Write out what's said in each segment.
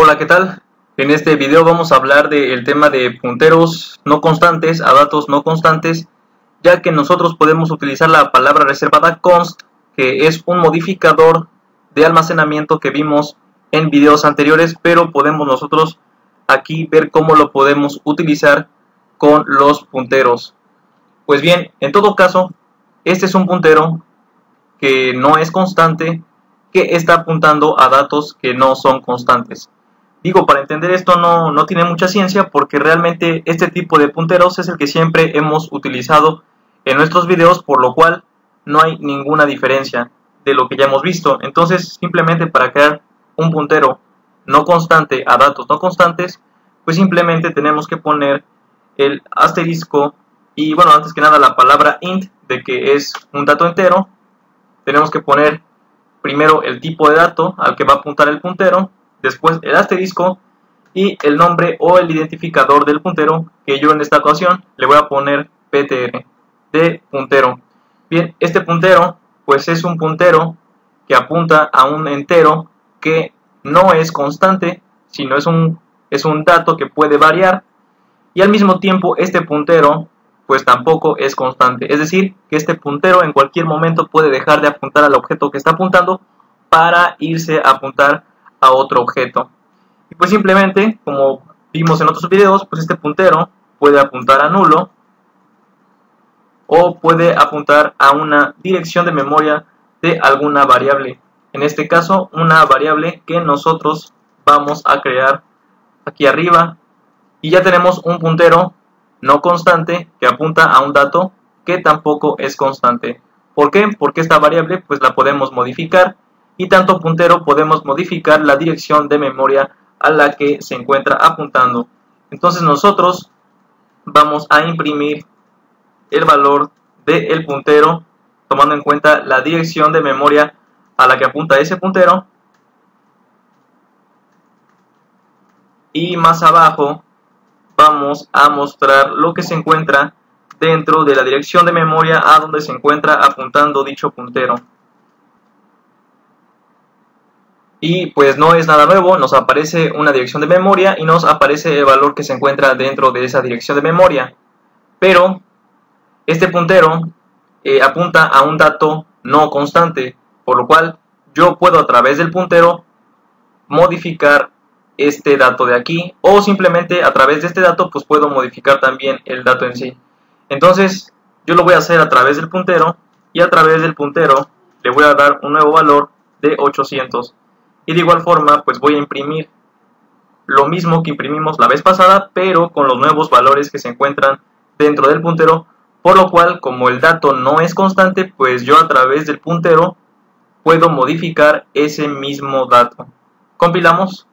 Hola, ¿qué tal? En este video vamos a hablar del tema de punteros no constantes a datos no constantes, ya que nosotros podemos utilizar la palabra reservada const, que es un modificador de almacenamiento que vimos en videos anteriores, pero podemos nosotros aquí ver cómo lo podemos utilizar con los punteros. Pues bien, en todo caso, este es un puntero que no es constante, que está apuntando a datos que no son constantes. Digo, para entender esto no tiene mucha ciencia, porque realmente este tipo de punteros es el que siempre hemos utilizado en nuestros videos, por lo cual no hay ninguna diferencia de lo que ya hemos visto. Entonces, simplemente para crear un puntero no constante a datos no constantes, pues simplemente tenemos que poner el asterisco y, bueno, antes que nada la palabra int, de que es un dato entero. Tenemos que poner primero el tipo de dato al que va a apuntar el puntero, después el asterisco y el nombre o el identificador del puntero, que yo en esta ocasión le voy a poner ptr de puntero. Bien, este puntero pues es un puntero que apunta a un entero que no es constante, sino es un dato que puede variar, y al mismo tiempo este puntero pues tampoco es constante, es decir, que este puntero en cualquier momento puede dejar de apuntar al objeto que está apuntando para irse a apuntar a otro objeto. Y pues simplemente, como vimos en otros videos, pues este puntero puede apuntar a nulo o puede apuntar a una dirección de memoria de alguna variable. En este caso, una variable que nosotros vamos a crear aquí arriba, y ya tenemos un puntero no constante que apunta a un dato que tampoco es constante. ¿Por qué? Porque esta variable pues la podemos modificar, y tanto puntero podemos modificar la dirección de memoria a la que se encuentra apuntando. Entonces nosotros vamos a imprimir el valor del puntero tomando en cuenta la dirección de memoria a la que apunta ese puntero, y más abajo vamos a mostrar lo que se encuentra dentro de la dirección de memoria a donde se encuentra apuntando dicho puntero. Y pues no es nada nuevo, nos aparece una dirección de memoria y nos aparece el valor que se encuentra dentro de esa dirección de memoria. Pero este puntero apunta a un dato no constante, por lo cual yo puedo a través del puntero modificar este dato de aquí, o simplemente a través de este dato pues puedo modificar también el dato en sí. Entonces yo lo voy a hacer a través del puntero, y a través del puntero le voy a dar un nuevo valor de 800. Y de igual forma pues voy a imprimir lo mismo que imprimimos la vez pasada, pero con los nuevos valores que se encuentran dentro del puntero, por lo cual, como el dato no es constante, pues yo a través del puntero puedo modificar ese mismo dato. Compilamos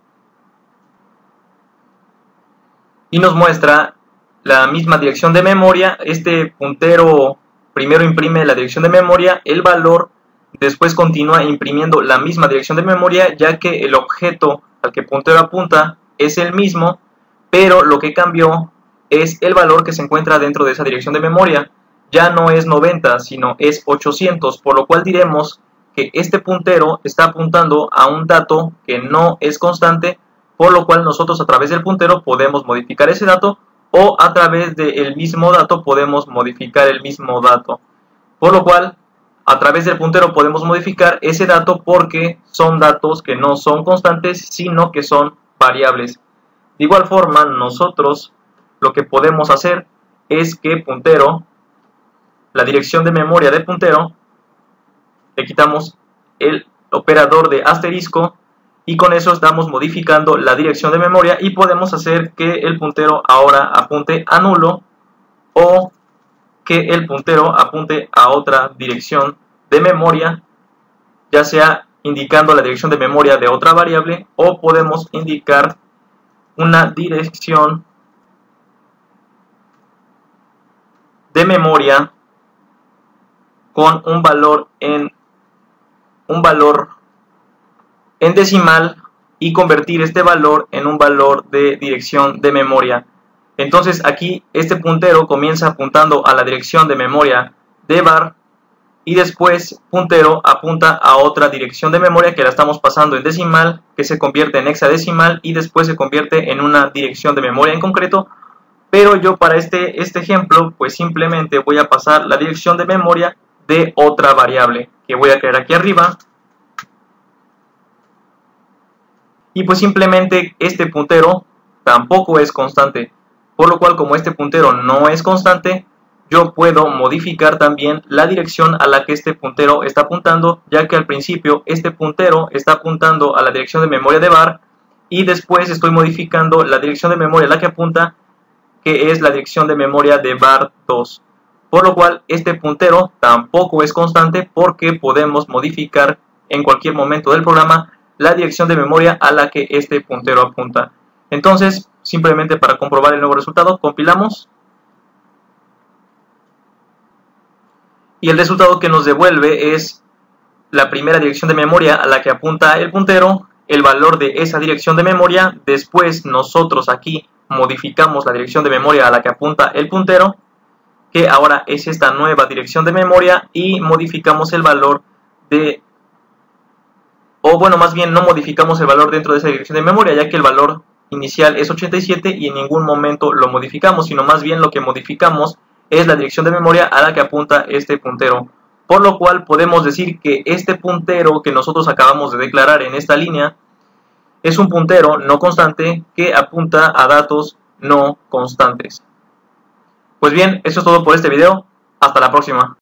y nos muestra la misma dirección de memoria. Este puntero primero imprime la dirección de memoria, el valor, después continúa imprimiendo la misma dirección de memoria, ya que el objeto al que el puntero apunta es el mismo, pero lo que cambió es el valor que se encuentra dentro de esa dirección de memoria. Ya no es 90, sino es 800, por lo cual diremos que este puntero está apuntando a un dato que no es constante, por lo cual nosotros a través del puntero podemos modificar ese dato, o a través del mismo dato podemos modificar el mismo dato. Por lo cual, a través del puntero podemos modificar ese dato porque son datos que no son constantes, sino que son variables. De igual forma, nosotros lo que podemos hacer es que puntero, la dirección de memoria de puntero, le quitamos el operador de asterisco, y con eso estamos modificando la dirección de memoria, y podemos hacer que el puntero ahora apunte a nulo, o que el puntero apunte a otra dirección de memoria, ya sea indicando la dirección de memoria de otra variable, o podemos indicar una dirección de memoria con un valor en decimal, y convertir este valor en un valor de dirección de memoria. Entonces aquí este puntero comienza apuntando a la dirección de memoria de var, y después puntero apunta a otra dirección de memoria que la estamos pasando en decimal, que se convierte en hexadecimal y después se convierte en una dirección de memoria en concreto. Pero yo para este ejemplo pues simplemente voy a pasar la dirección de memoria de otra variable que voy a crear aquí arriba. Y pues simplemente este puntero tampoco es constante, por lo cual como este puntero no es constante, yo puedo modificar también la dirección a la que este puntero está apuntando, ya que al principio este puntero está apuntando a la dirección de memoria de var y después estoy modificando la dirección de memoria a la que apunta, que es la dirección de memoria de var 2. Por lo cual este puntero tampoco es constante porque podemos modificar en cualquier momento del programa la dirección de memoria a la que este puntero apunta. Entonces, simplemente para comprobar el nuevo resultado, compilamos. Y el resultado que nos devuelve es la primera dirección de memoria a la que apunta el puntero, el valor de esa dirección de memoria, después nosotros aquí modificamos la dirección de memoria a la que apunta el puntero, que ahora es esta nueva dirección de memoria, y modificamos el valor de, o bueno, más bien no modificamos el valor dentro de esa dirección de memoria, ya que el valor inicial es 87 y en ningún momento lo modificamos, sino más bien lo que modificamos es la dirección de memoria a la que apunta este puntero. Por lo cual podemos decir que este puntero que nosotros acabamos de declarar en esta línea es un puntero no constante que apunta a datos no constantes. Pues bien, eso es todo por este video. Hasta la próxima.